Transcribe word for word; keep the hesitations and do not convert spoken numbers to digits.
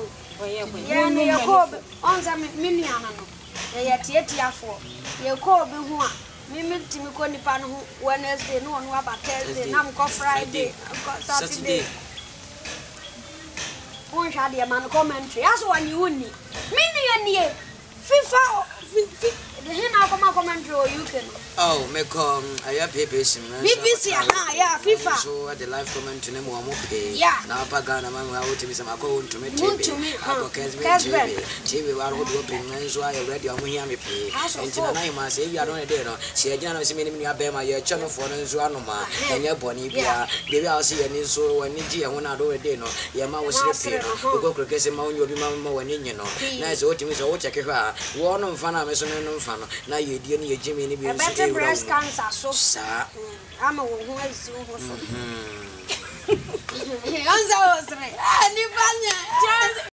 o ye no ye ko onza me nuana no ye tietia fo ye ko bi ho a me me timi ko nipa no ho Wednesday no no aba Thursday na mko Friday Saturday on shade ya man commentary aso wani uni me ni ye FIFA the hina come commentary o U K no oh me come aya B B C B B C aha yeah FIFA so at the live commentary na mo mo pay yeah na pa Ghana man wa wotimi sama ko ntumi T V ako Kesben T V wa ro do pay man so ay ready o mo hia me pay entina na ma say we are don dey no se agina na se me ni aba ma ye chano fo no nso anoma enya boni bia de we a se ye ni so wani ji e ho na do dey no ye ma wo sire pay no go kro kese ma onyo bi ma ma wani nyi no na se wotimi so wo check hwa wo no mfa na me so no mfa no na ye die ni ye jimi ni bi so breast cancer so sa ama wo ho asi wo so mhm anza osre ah ni banya